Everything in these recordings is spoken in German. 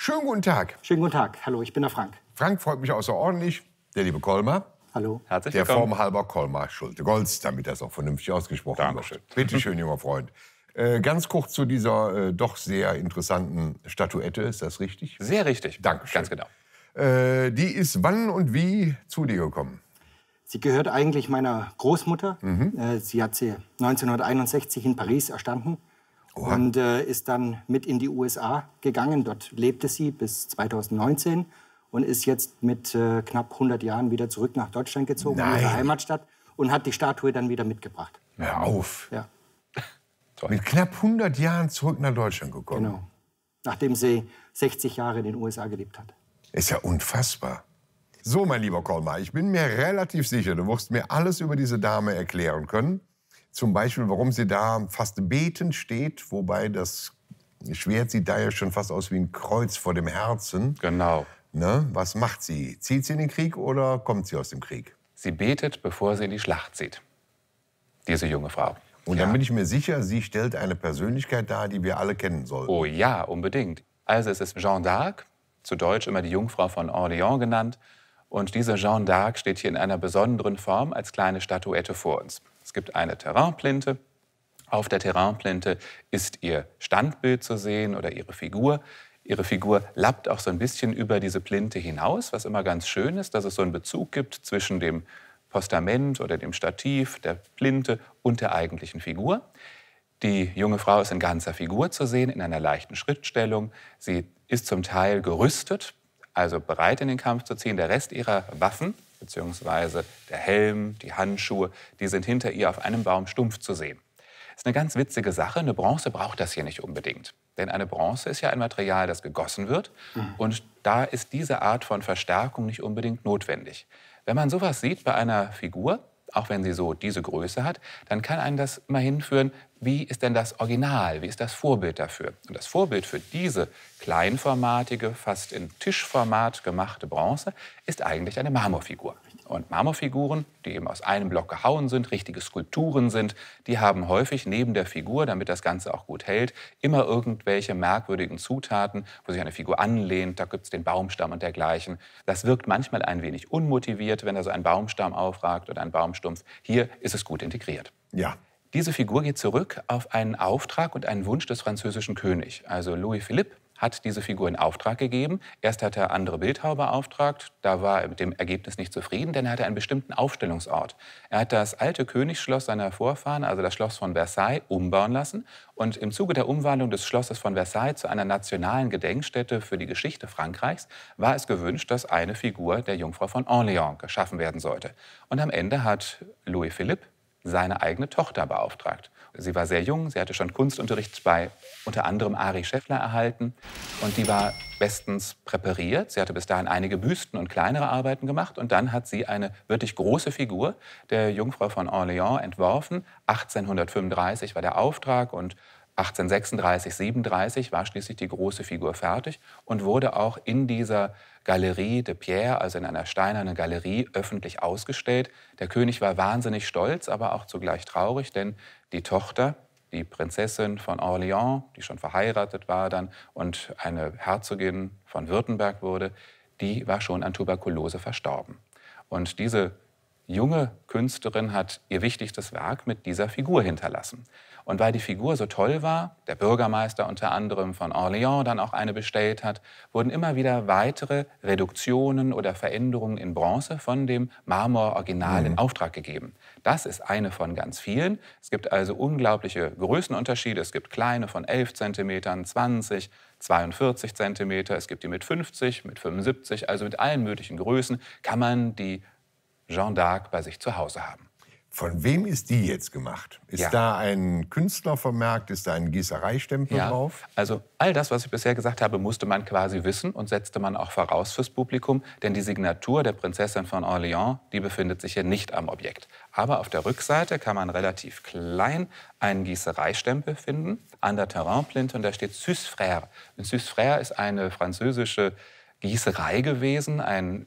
Schönen guten Tag. Schönen guten Tag. Hallo, ich bin der Frank. Frank freut mich außerordentlich. Der liebe Kolmar. Hallo. Herzlich Der willkommen. Form halber Kolmar Schulte-Goltz, damit das auch vernünftig ausgesprochen Dankeschön. wird. Bitte schön, junger Freund. Ganz kurz zu dieser doch sehr interessanten Statuette, ist das richtig? Sehr richtig. Dankeschön. Ganz genau. Die ist wann und wie zu dir gekommen? Sie gehört eigentlich meiner Großmutter. Sie hat sie 1961 in Paris erstanden. Oha. Und ist dann mit in die USA gegangen. Dort lebte sie bis 2019 und ist jetzt mit knapp 100 Jahren wieder zurück nach Deutschland gezogen, in ihre Nein. Heimatstadt, und hat die Statue dann wieder mitgebracht. Hör auf. Ja, Mit knapp 100 Jahren zurück nach Deutschland gekommen. genau. Nachdem sie 60 Jahre in den USA gelebt hat. Ist ja unfassbar. So, mein lieber Kolmar, ich bin mir relativ sicher, du wirst mir alles über diese Dame erklären können. Zum Beispiel, warum sie da fast betend steht, wobei das Schwert sieht da ja schon fast aus wie ein Kreuz vor dem Herzen. Genau. Ne? Was macht sie? Zieht sie in den Krieg oder kommt sie aus dem Krieg? Sie betet, bevor sie in die Schlacht zieht. Diese junge Frau. Und dann bin ich mir sicher, sie stellt eine Persönlichkeit dar, die wir alle kennen sollten. Oh ja, unbedingt. Also es ist Jeanne d'Arc, zu Deutsch immer die Jungfrau von Orléans genannt. Und diese Jeanne d'Arc steht hier in einer besonderen Form als kleine Statuette vor uns. Es gibt eine Terrainplinte. Auf der Terrainplinte ist ihr Standbild zu sehen oder ihre Figur. Ihre Figur lappt auch so ein bisschen über diese Plinte hinaus, was immer ganz schön ist, dass es so einen Bezug gibt zwischen dem Postament oder dem Stativ, der Plinte und der eigentlichen Figur. Die junge Frau ist in ganzer Figur zu sehen, in einer leichten Schrittstellung. Sie ist zum Teil gerüstet, also bereit in den Kampf zu ziehen. Der Rest ihrer Waffen, beziehungsweise der Helm, die Handschuhe, die sind hinter ihr auf einem Baumstumpf zu sehen. Das ist eine ganz witzige Sache. Eine Bronze braucht das hier nicht unbedingt. Denn eine Bronze ist ja ein Material, das gegossen wird. Und da ist diese Art von Verstärkung nicht unbedingt notwendig. Wenn man sowas sieht bei einer Figur, auch wenn sie so diese Größe hat, dann kann einen das immer hinführen, wie ist denn das Original, wie ist das Vorbild dafür? Und das Vorbild für diese kleinformatige, fast in Tischformat gemachte Bronze ist eigentlich eine Marmorfigur. Und Marmorfiguren, die eben aus einem Block gehauen sind, richtige Skulpturen sind, die haben häufig neben der Figur, damit das Ganze auch gut hält, immer irgendwelche merkwürdigen Zutaten, wo sich eine Figur anlehnt. Da gibt es den Baumstamm und dergleichen. Das wirkt manchmal ein wenig unmotiviert, wenn da so ein Baumstamm aufragt oder ein Baumstumpf. Hier ist es gut integriert. Ja. Diese Figur geht zurück auf einen Auftrag und einen Wunsch des französischen Königs. Also Louis Philippe hat diese Figur in Auftrag gegeben. Erst hat er andere Bildhauer beauftragt. Da war er mit dem Ergebnis nicht zufrieden, denn er hatte einen bestimmten Aufstellungsort. Er hat das alte Königsschloss seiner Vorfahren, also das Schloss von Versailles, umbauen lassen. Und im Zuge der Umwandlung des Schlosses von Versailles zu einer nationalen Gedenkstätte für die Geschichte Frankreichs war es gewünscht, dass eine Figur der Jungfrau von Orléans geschaffen werden sollte. Und am Ende hat Louis Philippe seine eigene Tochter beauftragt. Sie war sehr jung, sie hatte schon Kunstunterricht bei unter anderem Ari Scheffler erhalten und die war bestens präpariert. Sie hatte bis dahin einige Büsten und kleinere Arbeiten gemacht und dann hat sie eine wirklich große Figur der Jungfrau von Orléans entworfen. 1835 war der Auftrag und 1836, 37 war schließlich die große Figur fertig und wurde auch in dieser Galerie de Pierre, also in einer steinernen Galerie, öffentlich ausgestellt. Der König war wahnsinnig stolz, aber auch zugleich traurig, denn die Tochter, die Prinzessin von Orléans, die schon verheiratet war dann und eine Herzogin von Württemberg wurde, die war schon an Tuberkulose verstorben. Und diese junge Künstlerin hat ihr wichtigstes Werk mit dieser Figur hinterlassen. Und weil die Figur so toll war, der Bürgermeister unter anderem von Orléans dann auch eine bestellt hat, wurden immer wieder weitere Reduktionen oder Veränderungen in Bronze von dem Marmor-Original in Auftrag gegeben. Das ist eine von ganz vielen. Es gibt also unglaubliche Größenunterschiede. Es gibt kleine von 11 cm, 20, 42 cm. Es gibt die mit 50, mit 75, also mit allen möglichen Größen kann man die Jeanne d'Arc bei sich zu Hause haben. Von wem ist die jetzt gemacht? Ist da ein Künstler vermerkt? Ist da ein Gießereistempel drauf? Also all das, was ich bisher gesagt habe, musste man quasi wissen und setzte man auch voraus fürs Publikum. Denn die Signatur der Prinzessin von Orléans, die befindet sich hier nicht am Objekt. Aber auf der Rückseite kann man relativ klein einen Gießereistempel finden an der Terrainplinte und da steht Sus Frère. Und Sus Frère ist eine französische Gießerei gewesen, ein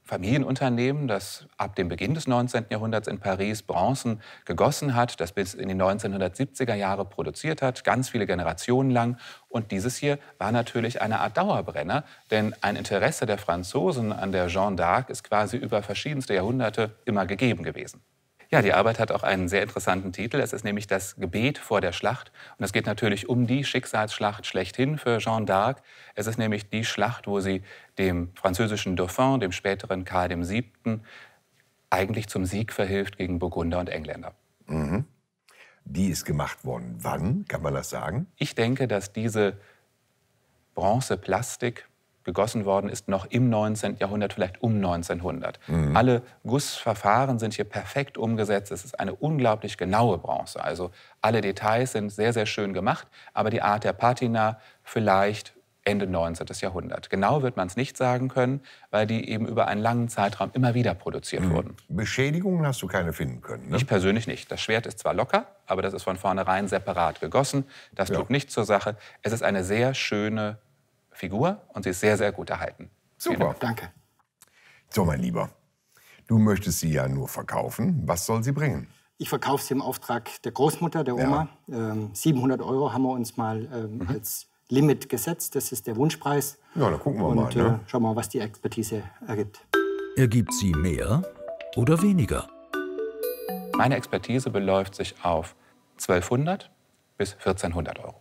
Familienunternehmen, das ab dem Beginn des 19. Jahrhunderts in Paris Bronzen gegossen hat, das bis in die 1970er Jahre produziert hat, ganz viele Generationen lang. Und dieses hier war natürlich eine Art Dauerbrenner, denn ein Interesse der Franzosen an der Jeanne d'Arc ist quasi über verschiedenste Jahrhunderte immer gegeben gewesen. Ja, die Arbeit hat auch einen sehr interessanten Titel. Es ist nämlich das Gebet vor der Schlacht. Und es geht natürlich um die Schicksalsschlacht schlechthin für Jeanne d'Arc. Es ist nämlich die Schlacht, wo sie dem französischen Dauphin, dem späteren Karl VII., eigentlich zum Sieg verhilft gegen Burgunder und Engländer. Mhm. Die ist gemacht worden. Wann? Kann man das sagen? Ich denke, dass diese Bronzeplastik gegossen worden ist, noch im 19. Jahrhundert, vielleicht um 1900. Alle Gussverfahren sind hier perfekt umgesetzt. Es ist eine unglaublich genaue Bronze. Also alle Details sind sehr, sehr schön gemacht, aber die Art der Patina vielleicht Ende 19. Jahrhundert. Genau wird man es nicht sagen können, weil die eben über einen langen Zeitraum immer wieder produziert wurden. Beschädigungen hast du keine finden können, ne? Ich persönlich nicht. Das Schwert ist zwar locker, aber das ist von vornherein separat gegossen. Das tut nichts zur Sache. Es ist eine sehr schöne Figur und sie ist sehr, sehr gut erhalten. Super. Danke. So, mein Lieber, du möchtest sie ja nur verkaufen. Was soll sie bringen? Ich verkaufe sie im Auftrag der Großmutter, der Oma. 700 € haben wir uns mal als Limit gesetzt. Das ist der Wunschpreis. Ja, da gucken wir und, mal. Ne? Schauen wir mal, was die Expertise ergibt. Ergibt sie mehr oder weniger? Meine Expertise beläuft sich auf 1200 bis 1400 €.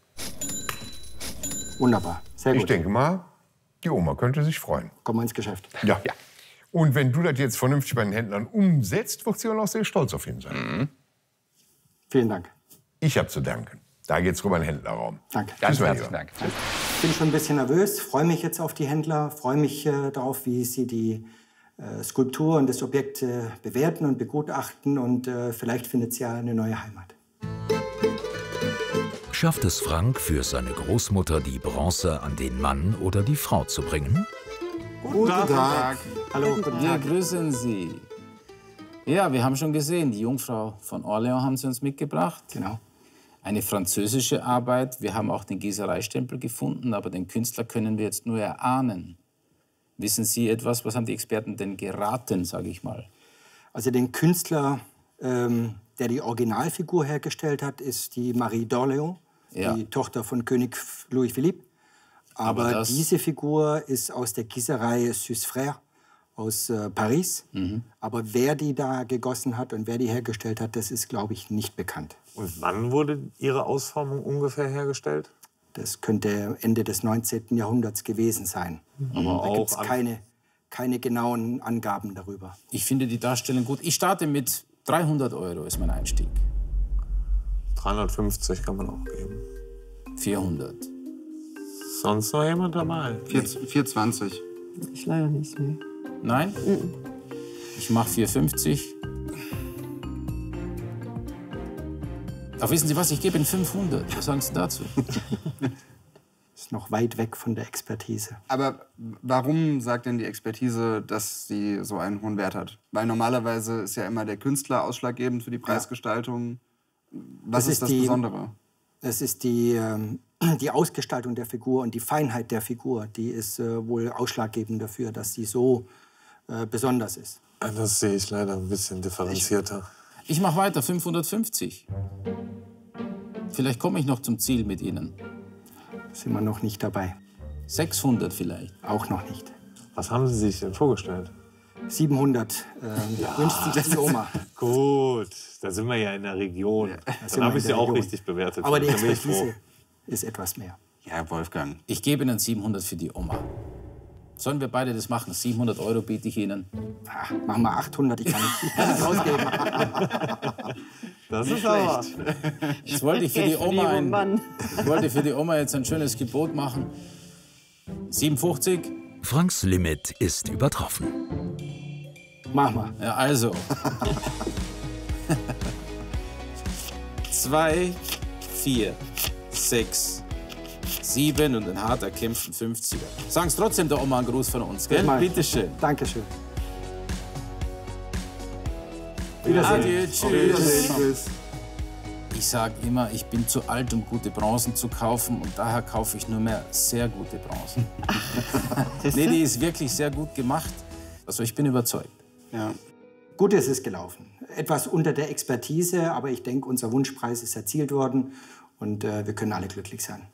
Wunderbar, sehr gut. Ich denke mal, die Oma könnte sich freuen. Kommen wir ins Geschäft. Ja. Und wenn du das jetzt vernünftig bei den Händlern umsetzt, wird sie auch noch sehr stolz auf ihn sein. Vielen Dank. Ich habe zu danken. Da geht's rüber in den Händlerraum. Danke. Ganz Tschüss, mein herzlichen Lieber. Dank. Tschüss. Ich bin schon ein bisschen nervös, freue mich jetzt auf die Händler, freue mich darauf, wie sie die Skulptur und das Objekt bewerten und begutachten. Und vielleicht findet sie ja eine neue Heimat. Schafft es Frank, für seine Großmutter die Bronze an den Mann oder die Frau zu bringen? Guten Tag. Hallo, guten Wir Tag. grüßen Sie. Ja, wir haben schon gesehen, die Jungfrau von Orléans haben Sie uns mitgebracht. Genau. Eine französische Arbeit. Wir haben auch den Gießereistempel gefunden, aber den Künstler können wir jetzt nur erahnen. Wissen Sie etwas, was haben die Experten denn geraten, sage ich mal? Also den Künstler, der die Originalfigur hergestellt hat, ist die Marie d'Orléans, die Tochter von König Louis Philippe. Aber diese Figur ist aus der Gießerei Sus Frères aus Paris. Aber wer die da gegossen hat und wer die hergestellt hat, das ist, glaube ich, nicht bekannt. Und wann wurde Ihre Ausformung ungefähr hergestellt? Das könnte Ende des 19. Jahrhunderts gewesen sein. Aber Da gibt es auch keine genauen Angaben darüber. Ich finde die Darstellung gut. Ich starte mit 300 € ist mein Einstieg. 350 kann man auch geben. 400. Sonst noch jemand dabei? 420. Ich leider nicht, nee. Nein? Ich mache 450. Ach, wissen Sie was? Ich gebe Ihnen 500. Was sagen Sie dazu? Ist noch weit weg von der Expertise. Aber warum sagt denn die Expertise, dass sie so einen hohen Wert hat? Weil normalerweise ist ja immer der Künstler ausschlaggebend für die Preisgestaltung. Was ist das Besondere? Das ist die Ausgestaltung der Figur und die Feinheit der Figur. Die ist wohl ausschlaggebend dafür, dass sie so besonders ist. Das sehe ich leider ein bisschen differenzierter. Ich mache weiter, 550. Vielleicht komme ich noch zum Ziel mit Ihnen. Sind wir noch nicht dabei. 600 vielleicht. Auch noch nicht. Was haben Sie sich denn vorgestellt? 700 wünscht sich die Oma. Gut, da sind wir ja in der Region. Dann habe ich sie auch richtig bewertet. Aber die Da bin ich froh. Expertise ist etwas mehr. Ja, Wolfgang. Ich gebe Ihnen 700 für die Oma. Sollen wir beide das machen? 700 € biete ich Ihnen. Ach, machen wir 800, ich kann nicht ausgeben. Das ist aber. Jetzt wollte ich für die Oma jetzt ein schönes Gebot machen. 57. Franks Limit ist übertroffen. Machen wir. Ja, also. 2, 4, 6, 7 und ein hart erkämpften 50er. Sagen Sie trotzdem der Oma einen Gruß von uns, gell? Mal. Bitte schön. Dankeschön. Adieu, tschüss. Tschüss. Ich sage immer, ich bin zu alt, um gute Bronzen zu kaufen und daher kaufe ich nur mehr sehr gute Bronzen. Nee, die ist wirklich sehr gut gemacht. Also ich bin überzeugt. Ja. Gut ist es gelaufen. Etwas unter der Expertise, aber ich denke, unser Wunschpreis ist erzielt worden und wir können alle glücklich sein.